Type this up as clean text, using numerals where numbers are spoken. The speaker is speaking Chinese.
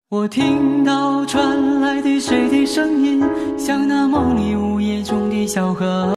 我听到传来的水的声音，像那梦里午夜中的小河。